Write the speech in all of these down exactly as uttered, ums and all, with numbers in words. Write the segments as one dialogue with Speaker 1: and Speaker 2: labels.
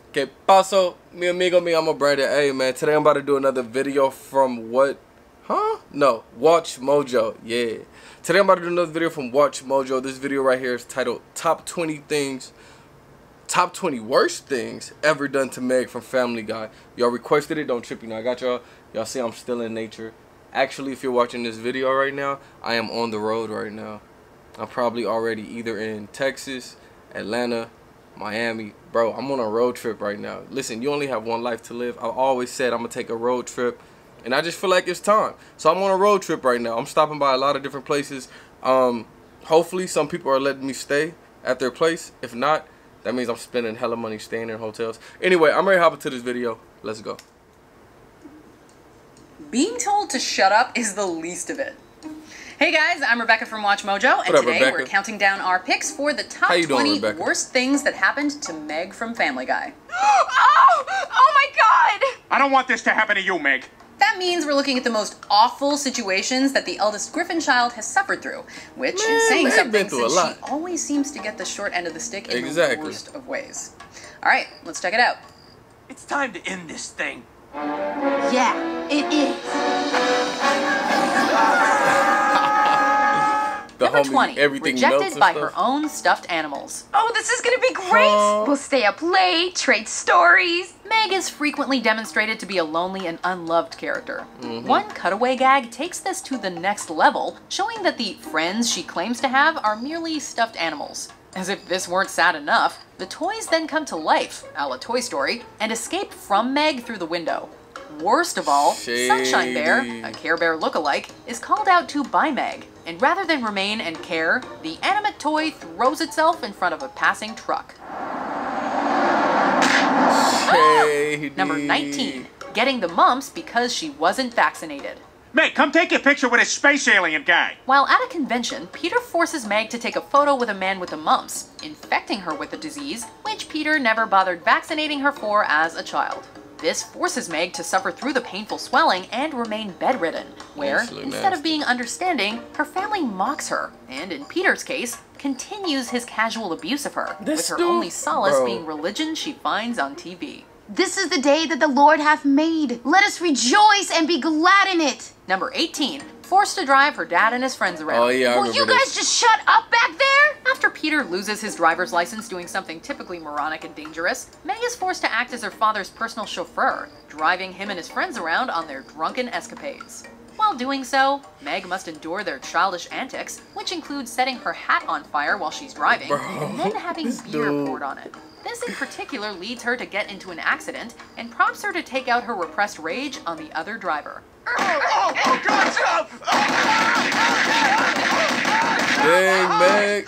Speaker 1: Que paso, mi amigo, mi amo Brandon. Hey man, today I'm about to do another video from what? Huh? No, Watch Mojo. Yeah. Today I'm about to do another video from Watch Mojo. This video right here is titled Top twenty Things, Top twenty Worst Things Ever Done to Meg from Family Guy. Y'all requested it, don't trip, you know. I got y'all. Y'all see I'm still in nature. Actually, if you're watching this video right now, I am on the road right now. I'm probably already either in Texas, Atlanta, Miami. Bro, I'm on a road trip right now. Listen, you only have one life to live. I've always said I'm gonna take a road trip, and I just feel like it's time. So I'm on a road trip right now. I'm stopping by a lot of different places. Um, hopefully some people are letting me stay at their place. If not, that means I'm spending hella money staying in hotels. Anyway, I'm ready to hop into this video. Let's go.
Speaker 2: Being told to shut up is the least of it. Hey guys, I'm Rebecca from Watch Mojo, and
Speaker 1: up,
Speaker 2: today
Speaker 1: Rebecca?
Speaker 2: We're counting down our picks for the top
Speaker 1: How you doing,
Speaker 2: twenty
Speaker 1: Rebecca?
Speaker 2: worst things that happened to Meg from Family Guy.
Speaker 3: Oh! Oh my god!
Speaker 4: I don't want this to happen to you, Meg.
Speaker 2: That means we're looking at the most awful situations that the eldest Griffin child has suffered through, which
Speaker 1: Man,
Speaker 2: is saying
Speaker 1: Meg
Speaker 2: something
Speaker 1: been through a
Speaker 2: since
Speaker 1: lot.
Speaker 2: she always seems to get the short end of the stick in
Speaker 1: Exactly.
Speaker 2: the worst of ways. Alright, let's check it out.
Speaker 5: It's time to end this thing.
Speaker 3: Yeah, it is.
Speaker 1: The
Speaker 2: Number
Speaker 1: homie,
Speaker 2: twenty,
Speaker 1: everything melts
Speaker 2: rejected
Speaker 1: and
Speaker 2: by
Speaker 1: stuff.
Speaker 2: her own stuffed animals.
Speaker 3: Oh, this is gonna be great!
Speaker 1: Huh?
Speaker 3: We'll stay up late, trade stories.
Speaker 2: Meg is frequently demonstrated to be a lonely and unloved character.
Speaker 1: Mm-hmm.
Speaker 2: One cutaway gag takes this to the next level, showing that the friends she claims to have are merely stuffed animals. As if this weren't sad enough, the toys then come to life, a la Toy Story, and escape from Meg through the window. Worst of all,
Speaker 1: Shady.
Speaker 2: Sunshine Bear, a Care Bear lookalike, is called out to by Meg, and rather than remain and care, the animate toy throws itself in front of a passing truck.
Speaker 1: Shady.
Speaker 2: Number nineteen, getting the mumps because she wasn't vaccinated.
Speaker 4: Meg, come take a picture with a space alien guy.
Speaker 2: While at a convention, Peter forces Meg to take a photo with a man with the mumps, infecting her with the disease, which Peter never bothered vaccinating her for as a child. This forces Meg to suffer through the painful swelling and remain bedridden, where,
Speaker 1: Absolutely
Speaker 2: instead of
Speaker 1: nasty.
Speaker 2: being understanding, her family mocks her, and in Peter's case, continues his casual abuse of her,
Speaker 1: This
Speaker 2: with her
Speaker 1: dude-
Speaker 2: only solace
Speaker 1: bro.
Speaker 2: being religion she finds on T V.
Speaker 3: This is the day that the Lord hath made. Let us rejoice and be glad in it.
Speaker 2: Number eighteen, forced to drive her dad and his friends around.
Speaker 1: Oh yeah, I
Speaker 3: Will
Speaker 1: remember
Speaker 3: you
Speaker 1: this.
Speaker 3: guys just shut up back there?
Speaker 2: After Peter loses his driver's license doing something typically moronic and dangerous, Meg is forced to act as her father's personal chauffeur, driving him and his friends around on their drunken escapades. While doing so, Meg must endure their childish antics, which include setting her hat on fire while she's driving,
Speaker 1: Bro,
Speaker 2: and then having
Speaker 1: this
Speaker 2: beer
Speaker 1: dude.
Speaker 2: poured on it. This in particular leads her to get into an accident and prompts her to take out her repressed rage on the other driver.
Speaker 5: Oh, oh, God, stop!
Speaker 1: Dang, Meg.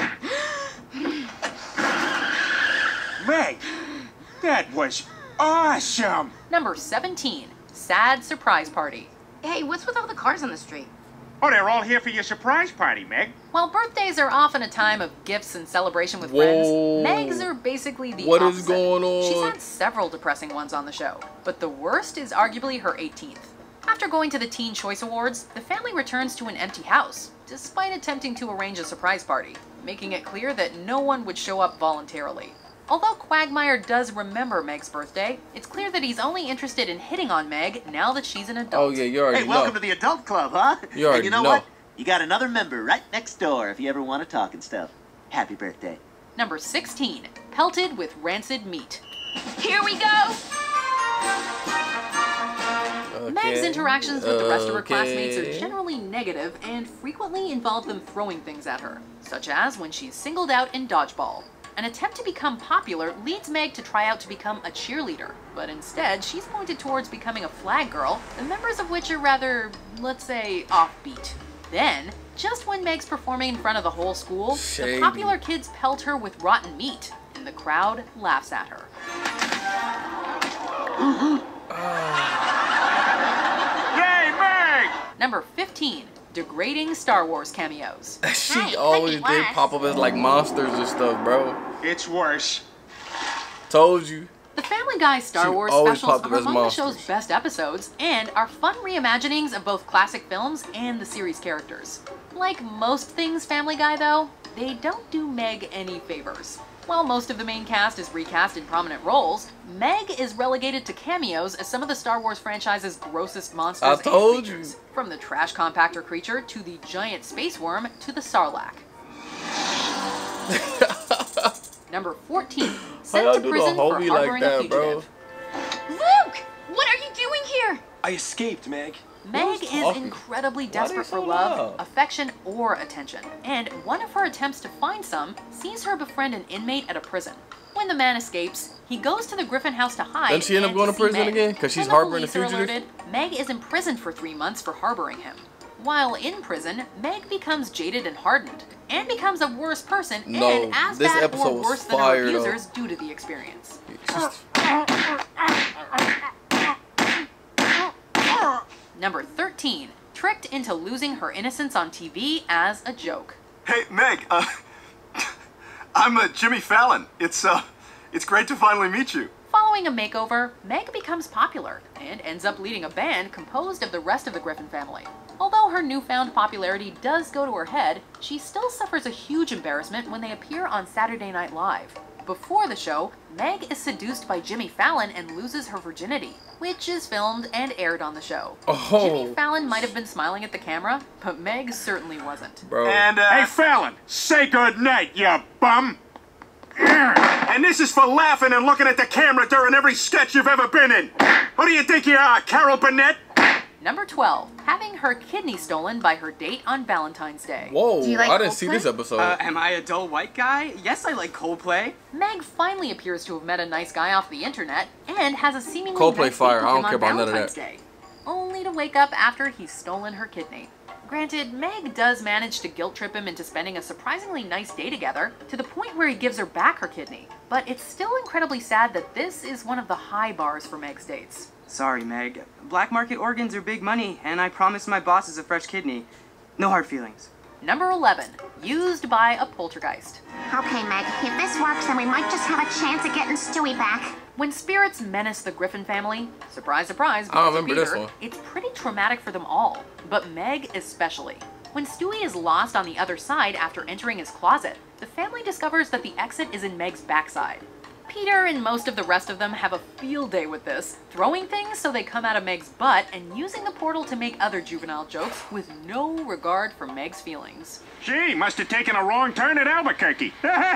Speaker 4: Meg, that was awesome.
Speaker 2: Number seventeen, sad surprise party.
Speaker 3: Hey, what's with all the cars on the street?
Speaker 4: Oh, they're all here for your surprise party, Meg.
Speaker 2: While birthdays are often a time of gifts and celebration with
Speaker 1: Whoa.
Speaker 2: friends, Meg's are basically the
Speaker 1: What is
Speaker 2: opposite.
Speaker 1: going on?
Speaker 2: She's had several depressing ones on the show, but the worst is arguably her eighteenth. After going to the Teen Choice Awards, the family returns to an empty house, despite attempting to arrange a surprise party, making it clear that no one would show up voluntarily. Although Quagmire does remember Meg's birthday, it's clear that he's only interested in hitting on Meg now that she's an adult.
Speaker 1: Oh yeah, you already
Speaker 5: Hey,
Speaker 1: know.
Speaker 5: welcome to the adult club, huh?
Speaker 1: You already
Speaker 5: and you know,
Speaker 1: know.
Speaker 5: what? You got another member right next door if you ever want to talk and stuff. Happy birthday.
Speaker 2: Number sixteen, pelted with rancid meat.
Speaker 3: Here we go.
Speaker 1: Okay.
Speaker 2: Meg's interactions with the rest of her
Speaker 1: Okay.
Speaker 2: classmates are generally negative and frequently involve them throwing things at her, such as when she's singled out in dodgeball. An attempt to become popular leads Meg to try out to become a cheerleader, but instead she's pointed towards becoming a flag girl, the members of which are rather, let's say, offbeat. Then, just when Meg's performing in front of the whole school,
Speaker 1: Shady.
Speaker 2: the popular kids pelt her with rotten meat, and the crowd laughs at her.
Speaker 4: Yay, Meg!
Speaker 2: Number fifteen, degrading Star Wars cameos.
Speaker 1: She
Speaker 3: Hey,
Speaker 1: always
Speaker 3: Peggy
Speaker 1: did
Speaker 3: West.
Speaker 1: pop up as like monsters and stuff, bro.
Speaker 4: It's worse.
Speaker 1: Told you.
Speaker 2: The Family Guy Star
Speaker 1: She
Speaker 2: Wars
Speaker 1: always
Speaker 2: specials
Speaker 1: popped up
Speaker 2: are
Speaker 1: as
Speaker 2: among the show's
Speaker 1: monsters.
Speaker 2: best episodes and are fun reimaginings of both classic films and the series characters. Like most things Family Guy though, they don't do Meg any favors. While most of the main cast is recast in prominent roles, Meg is relegated to cameos as some of the Star Wars franchise's grossest monsters
Speaker 1: I
Speaker 2: and
Speaker 1: told
Speaker 2: creatures.
Speaker 1: you.
Speaker 2: From the trash compactor creature to the giant space worm to the Sarlacc. Number fourteen. Sent
Speaker 1: y'all
Speaker 2: to
Speaker 1: do the
Speaker 2: prison for
Speaker 1: homie like
Speaker 2: harboring
Speaker 1: that,
Speaker 2: a
Speaker 1: bro?
Speaker 2: fugitive.
Speaker 3: Luke! What are you doing here?
Speaker 6: I escaped, Meg.
Speaker 2: Meg
Speaker 1: Who's
Speaker 2: is
Speaker 1: talking?
Speaker 2: incredibly
Speaker 1: Why they
Speaker 2: desperate
Speaker 1: so
Speaker 2: for love,
Speaker 1: loud?
Speaker 2: affection, or attention, and one of her attempts to find some sees her befriend an inmate at a prison. When the man escapes, he goes to the Griffin house to hide.
Speaker 1: Doesn't she end up
Speaker 2: and
Speaker 1: going to
Speaker 2: see
Speaker 1: prison
Speaker 2: Meg.
Speaker 1: again? 'Cause she's
Speaker 2: When the
Speaker 1: harboring a
Speaker 2: police are
Speaker 1: fugitive?
Speaker 2: alerted, Meg is imprisoned for three months for harboring him. While in prison, Meg becomes jaded and hardened, and becomes a worse person
Speaker 1: No,
Speaker 2: and as
Speaker 1: this
Speaker 2: bad
Speaker 1: episode
Speaker 2: or
Speaker 1: was
Speaker 2: worse than
Speaker 1: fire,
Speaker 2: her
Speaker 1: though.
Speaker 2: abusers due to the experience.
Speaker 1: She's-
Speaker 2: Number thirteen. Tricked into losing her innocence on T V as a joke.
Speaker 7: Hey, Meg, uh, I'm uh, Jimmy Fallon. It's, uh, it's great to finally meet you.
Speaker 2: Following a makeover, Meg becomes popular and ends up leading a band composed of the rest of the Griffin family. Although her newfound popularity does go to her head, she still suffers a huge embarrassment when they appear on Saturday Night Live. Before the show, Meg is seduced by Jimmy Fallon and loses her virginity, which is filmed and aired on the show.
Speaker 1: Oh.
Speaker 2: Jimmy Fallon might have been smiling at the camera, but Meg certainly wasn't.
Speaker 1: Bro.
Speaker 7: And, uh,
Speaker 4: Hey, Fallon, say good night, you bum.
Speaker 7: and this is for laughing and looking at the camera during every sketch you've ever been in. Who do you think you are, Carol Burnett?
Speaker 2: Number twelve. Having her kidney stolen by her date on Valentine's Day.
Speaker 1: Whoa,
Speaker 3: Do you like
Speaker 1: I didn't see
Speaker 3: Coldplay?
Speaker 1: this episode.
Speaker 6: Uh, am I a dull white guy? Yes, I like Coldplay.
Speaker 2: Meg finally appears to have met a nice guy off the internet and has a seemingly
Speaker 1: Coldplay
Speaker 2: nice
Speaker 1: fire.
Speaker 2: date
Speaker 1: I
Speaker 2: with
Speaker 1: don't
Speaker 2: him
Speaker 1: care
Speaker 2: on
Speaker 1: about none of
Speaker 2: Valentine's
Speaker 1: that.
Speaker 2: Day, only to wake up after he's stolen her kidney. Granted, Meg does manage to guilt trip him into spending a surprisingly nice day together, to the point where he gives her back her kidney. But it's still incredibly sad that this is one of the high bars for Meg's dates.
Speaker 6: Sorry, Meg. Black market organs are big money, and I promised my bosses a fresh kidney. No hard feelings.
Speaker 2: Number eleven. Used by a poltergeist.
Speaker 3: Okay, Meg, if this works, then we might just have a chance at getting Stewie back.
Speaker 2: When spirits menace the Griffin family, surprise, surprise,
Speaker 1: I don't
Speaker 2: because of
Speaker 1: remember this
Speaker 2: Peter,
Speaker 1: one.
Speaker 2: it's pretty traumatic for them all, but Meg especially. When Stewie is lost on the other side after entering his closet, the family discovers that the exit is in Meg's backside. Peter and most of the rest of them have a field day with this, throwing things so they come out of Meg's butt and using the portal to make other juvenile jokes with no regard for Meg's feelings.
Speaker 4: Gee, must have taken a wrong turn at Albuquerque.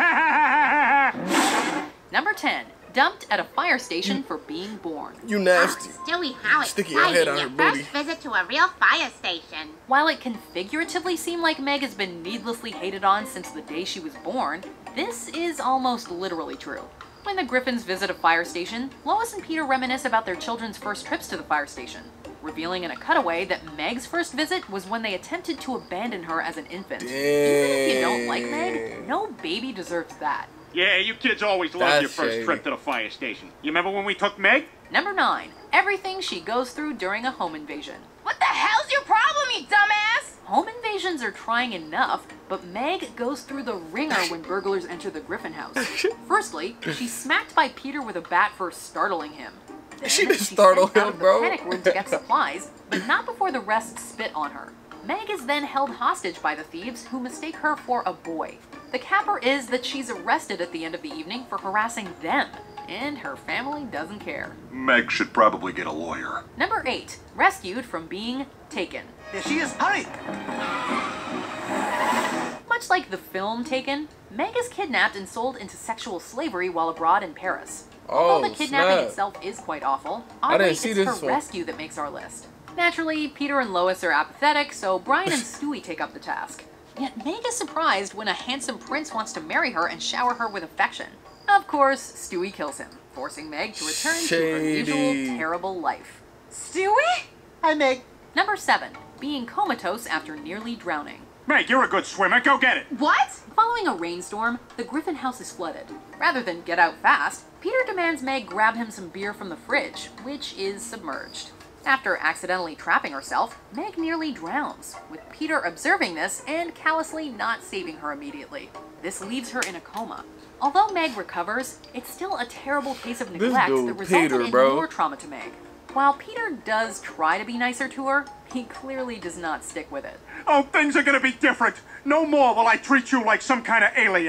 Speaker 2: Number ten. Dumped at a fire station for being born.
Speaker 1: You nasty.
Speaker 3: Stewie, how
Speaker 1: Sticking your head
Speaker 3: exciting,
Speaker 1: out
Speaker 3: your
Speaker 1: her
Speaker 3: first
Speaker 1: booty.
Speaker 3: visit to a real fire station.
Speaker 2: While it can figuratively seem like Meg has been needlessly hated on since the day she was born, this is almost literally true. When the Griffins visit a fire station, Lois and Peter reminisce about their children's first trips to the fire station, revealing in a cutaway that Meg's first visit was when they attempted to abandon her as an infant. Even if you don't like Meg, no baby deserves that.
Speaker 4: Yeah, you kids always loved
Speaker 1: That's
Speaker 4: your first
Speaker 1: shady.
Speaker 4: trip to the fire station. You remember when we took Meg?
Speaker 2: Number nine. Everything she goes through during a home invasion.
Speaker 3: What the hell's your problem, you dumbass?
Speaker 2: Home invasions are trying enough, but Meg goes through the ringer when burglars enter the Griffin house. Firstly, she's smacked by Peter with a bat for startling him. Then
Speaker 1: She just
Speaker 2: she's
Speaker 1: startled
Speaker 2: sent out
Speaker 1: him,
Speaker 2: of
Speaker 1: bro.
Speaker 2: the panic room to get supplies, but not before the rest spit on her. Meg is then held hostage by the thieves, who mistake her for a boy. The capper is that she's arrested at the end of the evening for harassing them, and her family doesn't care.
Speaker 7: Meg should probably get a lawyer.
Speaker 2: Number eight. Rescued from being taken.
Speaker 6: There she is. Hurry!
Speaker 2: Much like the film Taken, Meg is kidnapped and sold into sexual slavery while abroad in Paris. Although
Speaker 1: Oh,
Speaker 2: the kidnapping
Speaker 1: snap.
Speaker 2: itself is quite awful,
Speaker 1: I
Speaker 2: oddly
Speaker 1: didn't see
Speaker 2: it's
Speaker 1: this
Speaker 2: her
Speaker 1: one.
Speaker 2: rescue that makes our list. Naturally, Peter and Lois are apathetic, so Brian and Stewie take up the task. Yet Meg is surprised when a handsome prince wants to marry her and shower her with affection. Of course, Stewie kills him, forcing Meg to return to her usual
Speaker 1: Shady.
Speaker 2: terrible life.
Speaker 3: Stewie?
Speaker 6: Hi, Meg.
Speaker 2: Number seven. Being comatose after nearly drowning.
Speaker 4: Meg, you're a good swimmer. Go get it.
Speaker 3: What?
Speaker 2: Following a rainstorm, the Griffin house is flooded. Rather than get out fast, Peter demands Meg grab him some beer from the fridge, which is submerged. After accidentally trapping herself, Meg nearly drowns, with Peter observing this and callously not saving her immediately. This leaves her in a coma. Although Meg recovers, it's still a terrible case of neglect
Speaker 1: dude,
Speaker 2: that resulted
Speaker 1: Peter,
Speaker 2: in
Speaker 1: bro.
Speaker 2: more trauma to Meg. While Peter does try to be nicer to her, he clearly does not stick with it.
Speaker 4: Oh, things are gonna be different. No more will I treat you like some kind of alien.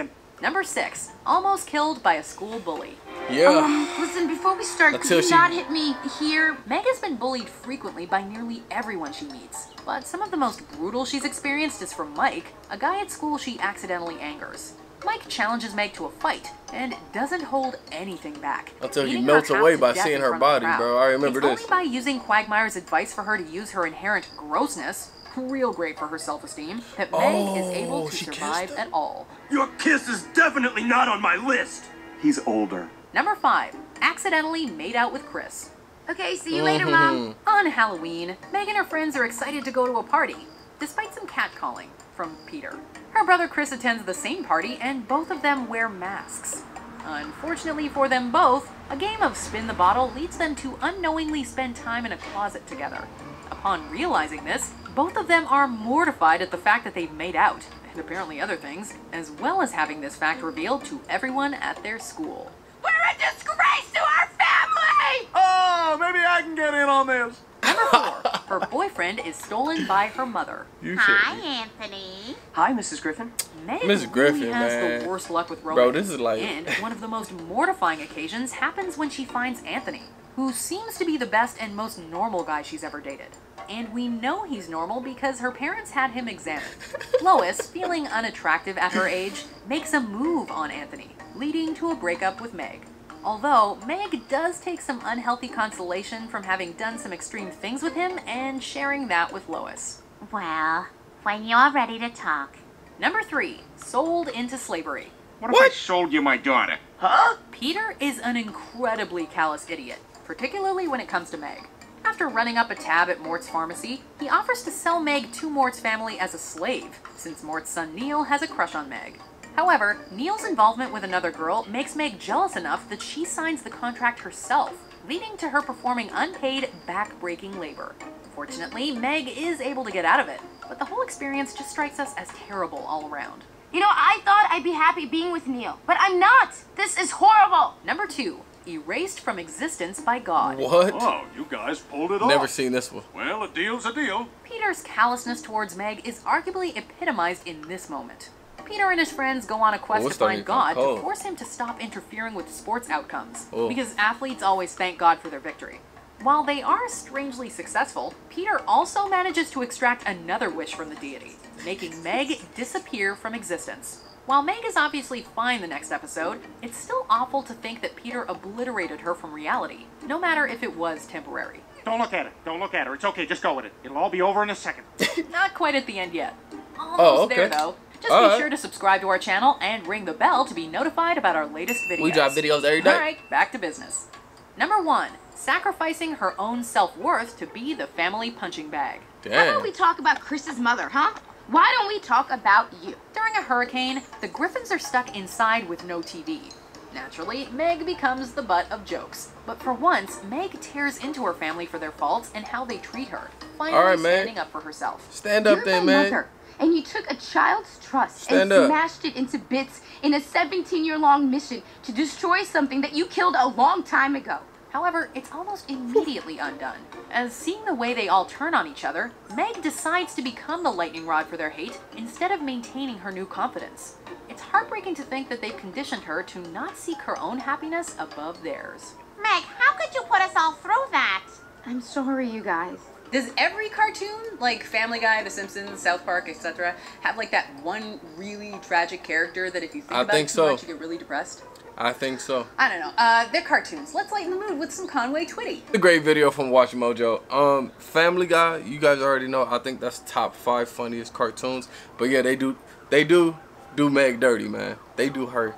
Speaker 2: Number six, almost killed by a school bully.
Speaker 1: Yeah.
Speaker 3: Um, listen, before we start,
Speaker 1: Until
Speaker 3: could you
Speaker 1: she-
Speaker 3: not hit me here?
Speaker 2: Meg has been bullied frequently by nearly everyone she meets, but some of the most brutal she's experienced is from Mike, a guy at school she accidentally angers. Mike challenges Meg to a fight and doesn't hold anything back.
Speaker 1: Until he
Speaker 2: beating
Speaker 1: melts
Speaker 2: her half
Speaker 1: away
Speaker 2: to
Speaker 1: by
Speaker 2: death
Speaker 1: seeing
Speaker 2: in
Speaker 1: her
Speaker 2: front of the
Speaker 1: body,
Speaker 2: crowd.
Speaker 1: bro. I remember
Speaker 2: it's
Speaker 1: this.
Speaker 2: only by using Quagmire's advice for her to use her inherent grossness, real great for her self-esteem, that Meg is able
Speaker 1: Oh,
Speaker 2: to
Speaker 1: she kissed
Speaker 2: survive
Speaker 1: him?
Speaker 2: at all.
Speaker 7: Your kiss is definitely not on my list. He's older.
Speaker 2: Number five, accidentally made out with Chris.
Speaker 3: Okay, see you later, Mom.
Speaker 2: On Halloween, Meg and her friends are excited to go to a party, despite some catcalling from Peter. Her brother Chris attends the same party, and both of them wear masks. Unfortunately for them both, a game of spin the bottle leads them to unknowingly spend time in a closet together. Upon realizing this, both of them are mortified at the fact that they've made out, and apparently other things, as well as having this fact revealed to everyone at their school.
Speaker 3: We're a disgrace to our family!
Speaker 7: Oh, maybe I can get in on this.
Speaker 2: Number four, her boyfriend is stolen by her mother.
Speaker 1: You
Speaker 3: Hi,
Speaker 1: should.
Speaker 3: Anthony.
Speaker 6: Hi, Missus Griffin.
Speaker 2: Meg
Speaker 1: Missus Griffin,
Speaker 2: really has
Speaker 1: man.
Speaker 2: the worst luck with romance.
Speaker 1: Bro, this is like-
Speaker 2: And one of the most mortifying occasions happens when she finds Anthony, who seems to be the best and most normal guy she's ever dated. And we know he's normal because her parents had him examined. Lois, feeling unattractive at her age, makes a move on Anthony, leading to a breakup with Meg. Although, Meg does take some unhealthy consolation from having done some extreme things with him and sharing that with Lois.
Speaker 3: Well, when you're ready to talk.
Speaker 2: Number three, sold into slavery.
Speaker 4: What if I sold you my daughter?
Speaker 5: Huh?
Speaker 2: Peter is an incredibly callous idiot, particularly when it comes to Meg. After running up a tab at Mort's pharmacy, he offers to sell Meg to Mort's family as a slave, since Mort's son Neil has a crush on Meg. However, Neil's involvement with another girl makes Meg jealous enough that she signs the contract herself, leading to her performing unpaid, back-breaking labor. Fortunately, Meg is able to get out of it, but the whole experience just strikes us as terrible all around.
Speaker 3: You know, I thought I'd be happy being with Neil, but I'm not. This is horrible.
Speaker 2: Number two, erased from existence by God.
Speaker 1: What?
Speaker 4: Oh, you guys pulled it
Speaker 1: Never
Speaker 4: off.
Speaker 1: seen this one.
Speaker 4: Well, a deal's a deal.
Speaker 2: Peter's callousness towards Meg is arguably epitomized in this moment. Peter and his friends go on a quest
Speaker 1: Oh, it's
Speaker 2: to find
Speaker 1: starting to
Speaker 2: God
Speaker 1: become
Speaker 2: to
Speaker 1: cold.
Speaker 2: force him to stop interfering with sports outcomes,
Speaker 1: Oh.
Speaker 2: because athletes always thank God for their victory. While they are strangely successful, Peter also manages to extract another wish from the deity, making Meg disappear from existence. While Meg is obviously fine the next episode, it's still awful to think that Peter obliterated her from reality, no matter if it was temporary.
Speaker 4: Don't look at it. Don't look at her. It's okay. Just go with it. It'll all be over in a second.
Speaker 2: Not quite at the end yet. Almost
Speaker 1: Oh, okay.
Speaker 2: there though. Just
Speaker 1: All
Speaker 2: be
Speaker 1: right.
Speaker 2: sure to subscribe to our channel and ring the bell to be notified about our latest videos.
Speaker 1: We drop videos every day.
Speaker 2: Alright, back to business. Number one, sacrificing her own self-worth to be the family punching bag.
Speaker 3: How
Speaker 1: Damn.
Speaker 3: about we talk about Chris's mother, huh? Why don't we talk about you?
Speaker 2: During a hurricane, the Griffins are stuck inside with no T V. Naturally, Meg becomes the butt of jokes. But for once, Meg tears into her family for their faults and how they treat her, finally
Speaker 1: All right, man.
Speaker 2: standing up for herself.
Speaker 1: Stand up
Speaker 3: You're
Speaker 1: then,
Speaker 3: my
Speaker 1: man.
Speaker 3: mother, and you took a child's trust
Speaker 1: Stand
Speaker 3: and
Speaker 1: up.
Speaker 3: smashed it into bits in a seventeen-year-long mission to destroy something that you killed a long time ago.
Speaker 2: However, it's almost immediately undone, as seeing the way they all turn on each other, Meg decides to become the lightning rod for their hate instead of maintaining her new confidence. It's heartbreaking to think that they've conditioned her to not seek her own happiness above theirs.
Speaker 3: Meg, how could you put us all through that? I'm sorry, you guys.
Speaker 2: Does every cartoon, like Family Guy, The Simpsons, South Park, et cetera, have like that one really tragic character that if you think
Speaker 1: I
Speaker 2: about
Speaker 1: think
Speaker 2: it too
Speaker 1: so.
Speaker 2: much, you get really depressed?
Speaker 1: I think so.
Speaker 2: I don't know. Uh, they're cartoons. Let's lighten the mood with some Conway Twitty.
Speaker 1: A great video from Watch Mojo. Um, Family Guy, you guys already know. I think that's top five funniest cartoons. But yeah, they do, they do, do Meg dirty, man. They do her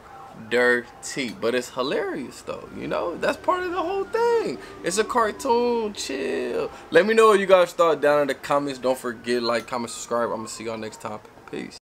Speaker 1: dirty, but it's hilarious though. You know, that's part of the whole thing. It's a cartoon. Chill. Let me know what you guys thought down in the comments. Don't forget, like, comment, subscribe. I'm gonna see y'all next time. Peace.